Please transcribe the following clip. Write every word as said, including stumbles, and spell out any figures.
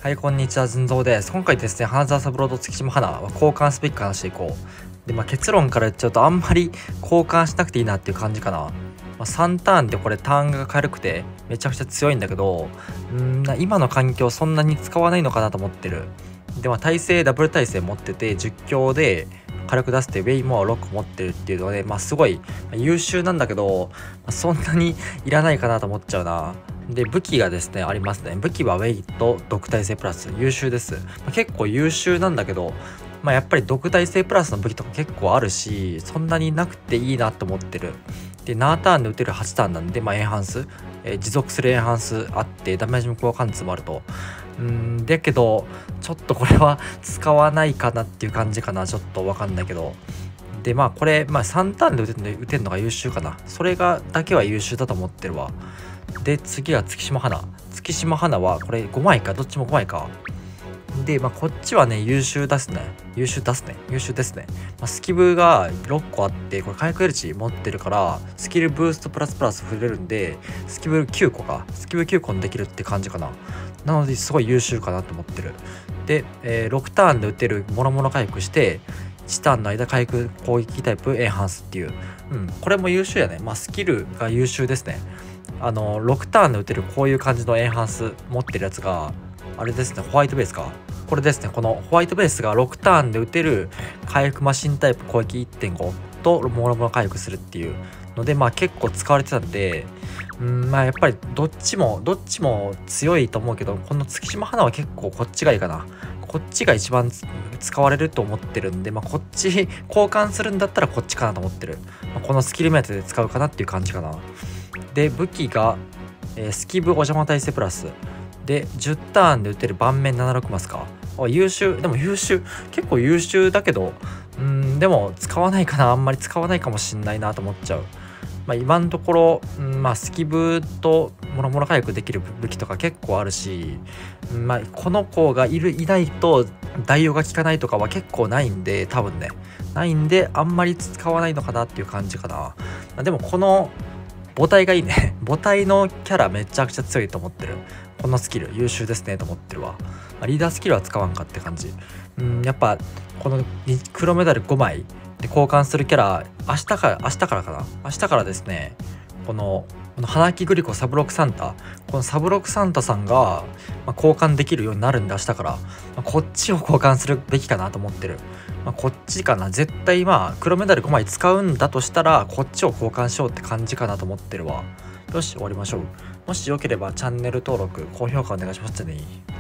はい、こんにちは、ずんぞうです。今回ですね、花澤三郎と月島花は交換すべきか話していこう。で、まあ、結論から言っちゃうと、あんまり交換しなくていいなっていう感じかな。まあ、さんターンでこれターンが軽くてめちゃくちゃ強いんだけど、うーんな今の環境そんなに使わないのかなと思ってる。で、まあ、耐性ダブル耐性持っててじゅっ強で火力出してウェイもろっこ持ってるっていうので、まあ、すごい優秀なんだけど、まあ、そんなにいらないかなと思っちゃうな。で、武器がですねありますね。武器はウェイと毒耐性プラス優秀です。まあ、結構優秀なんだけど、まあ、やっぱり毒耐性プラスの武器とか結構あるし、そんなになくていいなと思ってる。で、ななターンで打てるはちターンなんで、まあ、エンハンス、えー持続するエンハンスあってダメージ無効貫通もあると。うんだけどちょっとこれは使わないかなっていう感じかな。ちょっとわかんないけど。で、まあこれ、まあ、さんターンで打てるの打てるのが優秀かな。それがだけは優秀だと思ってるわ。で、次は月島花。月島花はこれごまいか、どっちもごまいか。で、まあ、こっちはね優秀出すね優秀出すね優秀ですね。まあ、スキブがろっこあって、これ回復エルチ持ってるからスキルブーストプラスプラス触れるんで、スキブきゅうこかスキブきゅうこにできるって感じかな。なのですごい優秀かなと思ってる。で、えー、ろくターンで打てるもろもろ回復して、いちターンの間回復攻撃タイプエンハンスっていう、うん、これも優秀やね。まあスキルが優秀ですね。あのろくターンで打てるこういう感じのエンハンス持ってるやつがあれですね、ホワイトベースか。これですね、このホワイトベースがろくターンで打てる回復マシンタイプ攻撃 いってんご ともろもろ回復するっていうので、まあ結構使われてたんで、うんまあやっぱりどっちもどっちも強いと思うけど、この月島花は結構こっちがいいかな。こっちが一番使われると思ってるんで、まあこっち交換するんだったらこっちかなと思ってる。まあ、このスキル目当てで使うかなっていう感じかな。で、武器が、えースキブお邪魔耐性プラスでじゅうターンで打てる盤面ななじゅうろくマスか。あ、優秀。でも優秀、結構優秀だけど、うんでも使わないかな。あんまり使わないかもしんないなと思っちゃう。まあ、今のところ、うんまあ、スキブともろもろ回復できる武器とか結構あるし、うんまあ、この子がいるいないと代用が効かないとかは結構ないんで、多分ねないんであんまり使わないのかなっていう感じかな。まあ、でもこの母体がいいね母体のキャラめちゃくちゃ強いと思ってる。このスキル優秀ですねと思ってるわ。まあ、リーダースキルは使わんかって感じ。うんやっぱこの黒メダルごまいで交換するキャラ、明日から明日からかな明日からですね、このこの花木グリコサブロクサンタ、このサブロクサンタさんが、まあ、交換できるようになるんで明日から、まあ、こっちを交換するべきかなと思ってる。まあ、こっちかな。絶対まあ黒メダルごまい使うんだとしたらこっちを交換しようって感じかなと思ってるわ。よし終わりましょう。もしよければチャンネル登録高評価お願いしますね。